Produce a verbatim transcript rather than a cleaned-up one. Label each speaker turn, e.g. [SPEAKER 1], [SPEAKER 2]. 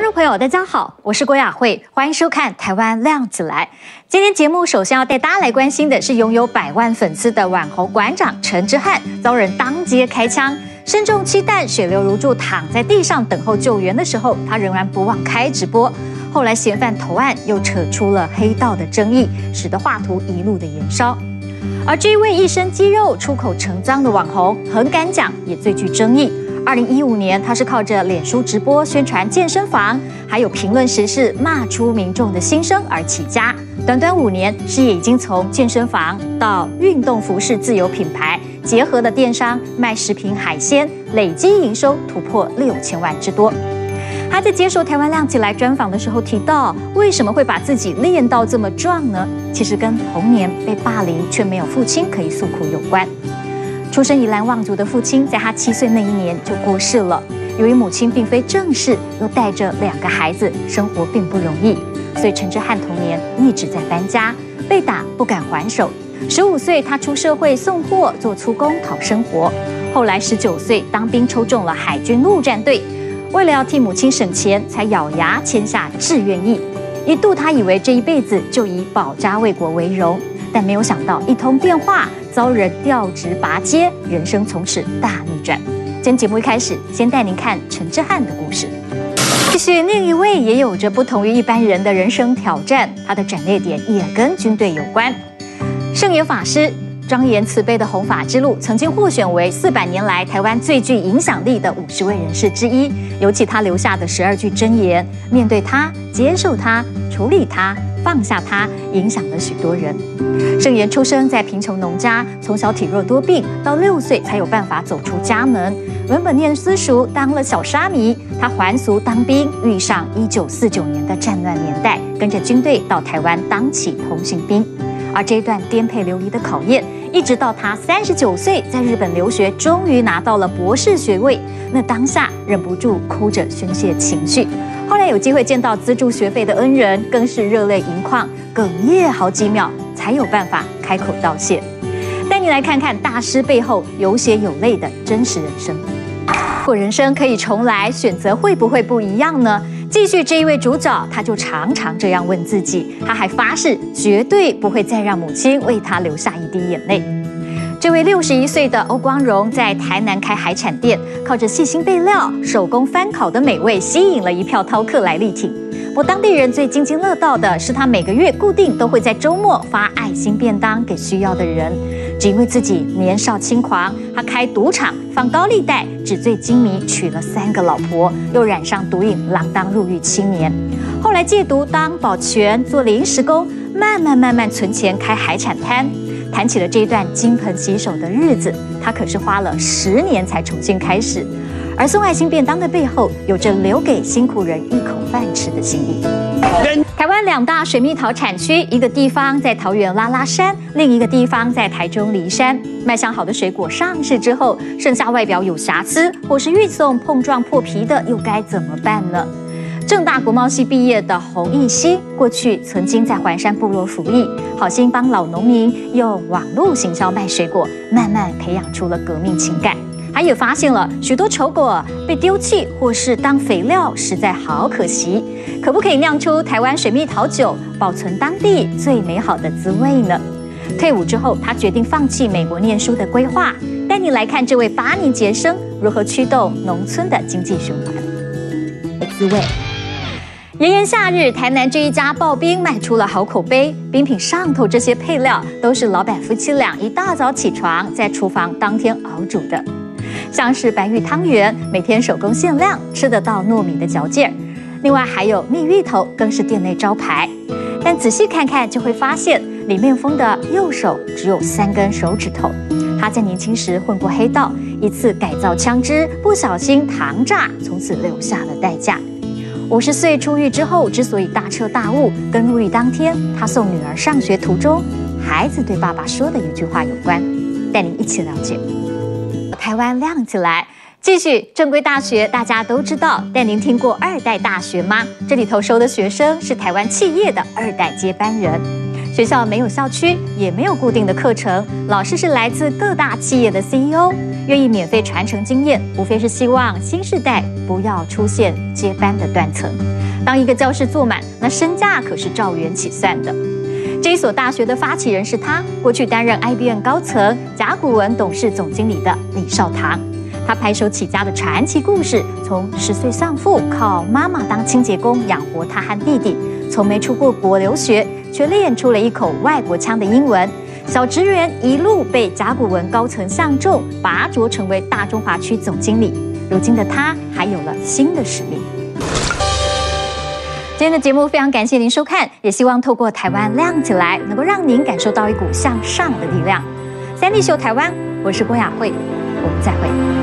[SPEAKER 1] 观众朋友，大家好，我是郭雅慧，欢迎收看《台湾亮起来》。今天节目首先要带大家来关心的是，拥有百万粉丝的网红馆长陈之汉遭人当街开枪，身中七弹，血流如注，躺在地上等候救援的时候，他仍然不忘开直播。后来嫌犯投案，又扯出了黑道的争议，使得画图一路的延烧。而这一位一身肌肉、出口成脏的网红，很敢讲，也最具争议。二零一五年，他是靠着脸书直播宣传健身房，还有评论时事，骂出民众的心声而起家。短短五年，事业已经从健身房到运动服饰自有品牌结合的电商，卖食品海鲜，累积营收突破六千万之多。他在接受台湾亮起来专访的时候提到，为什么会把自己练到这么壮呢？其实跟童年被霸凌却没有父亲可以诉苦有关。出身宜兰望族的父亲，在他七岁那一年就过世了。由于母亲并非正室，又带着两个孩子，生活并不容易，所以陈之汉童年一直在搬家，被打不敢还手。十五岁，他出社会送货，做粗工讨生活。后来十九岁当兵，抽中了海军陆战队。为了要替母亲省钱，才咬牙签下志愿役。一度他以为这一辈子就以保家卫国为荣，但没有想到一通电话，遭人调职拔阶，人生从此大逆转。今天节目一开始，先带您看陈之汉的故事。继续，另一位也有着不同于一般人的人生挑战，他的转捩点也跟军队有关。圣严法师庄严慈悲的弘法之路，曾经获选为四百年来台湾最具影响力的五十位人士之一。尤其他留下的十二句箴言，面对他、接受他、处理他、放下他，影响了许多人。圣严出生在贫穷农家，从小体弱多病，到六岁才有办法走出家门。原本念私塾，当了小沙弥。他还俗当兵，遇上一九四九年的战乱年代，跟着军队到台湾当起通信兵。而这一段颠沛流离的考验，一直到他三十九岁在日本留学，终于拿到了博士学位。那当下忍不住哭着宣泄情绪。后来有机会见到资助学费的恩人，更是热泪盈眶，哽咽好几秒，才有办法开口道谢。带你来看看大师背后有血有泪的真实人生。如果人生可以重来，选择会不会不一样呢？继续这一位主角，他就常常这样问自己，他还发誓绝对不会再让母亲为他流下一滴眼泪。这位六十一岁的欧光荣在台南开海产店，靠着细心备料、手工翻烤的美味，吸引了一票饕客来力挺。不过当地人最津津乐道的是，他每个月固定都会在周末发爱心便当给需要的人。只因为自己年少轻狂，他开赌场、放高利贷，纸醉金迷，娶了三个老婆，又染上毒瘾，锒铛入狱七年。后来戒毒当保全，做临时工，慢慢慢慢存钱开海产摊。谈起了这一段金盆洗手的日子，他可是花了十年才重新开始。而送爱心便当的背后，有着留给辛苦人一口饭吃的心意。台湾两大水蜜桃产区，一个地方在桃园拉拉山，另一个地方在台中梨山。卖相好的水果上市之后，剩下外表有瑕疵或是运送碰撞破皮的，又该怎么办呢？政大国贸系毕业的洪义熙，过去曾经在环山部落服役，好心帮老农民用网络行销卖水果，慢慢培养出了革命情感。他也发现了许多丑果被丢弃或是当肥料，实在好可惜。可不可以酿出台湾水蜜桃酒，保存当地最美好的滋味呢？退伍之后，他决定放弃美国念书的规划，带你来看这位八年级生如何驱动农村的经济循环的滋味。炎炎夏日，台南这一家刨冰卖出了好口碑，冰品上头这些配料都是老板夫妻俩一大早起床在厨房当天熬煮的。像是白玉汤圆，每天手工限量，吃得到糯米的嚼劲儿。另外还有蜜芋头，更是店内招牌。但仔细看看就会发现，李面峰的右手只有三根手指头。他在年轻时混过黑道，一次改造枪支，不小心膛炸，从此留下了代价。五十岁出狱之后，之所以大彻大悟，跟入狱当天他送女儿上学途中，孩子对爸爸说的一句话有关。带您一起了解。台湾亮起来，继续正规大学，大家都知道，但您听过二代大学吗？这里头收的学生是台湾企业的二代接班人。 学校没有校区，也没有固定的课程，老师是来自各大企业的 C E O， 愿意免费传承经验，无非是希望新世代不要出现接班的断层。当一个教室坐满，那身价可是照元起算的。这一所大学的发起人是他，过去担任 I B M 高层、甲骨文董事总经理的李少棠。他白手起家的传奇故事，从十岁丧父，靠妈妈当清洁工养活他和弟弟，从没出过国留学，却练出了一口外国腔的英文。小职员一路被甲骨文高层相中，拔擢成为大中华区总经理。如今的他还有了新的使命。今天的节目非常感谢您收看，也希望透过台湾亮起来，能够让您感受到一股向上的力量。三立秀台湾，我是郭雅慧，我们再会。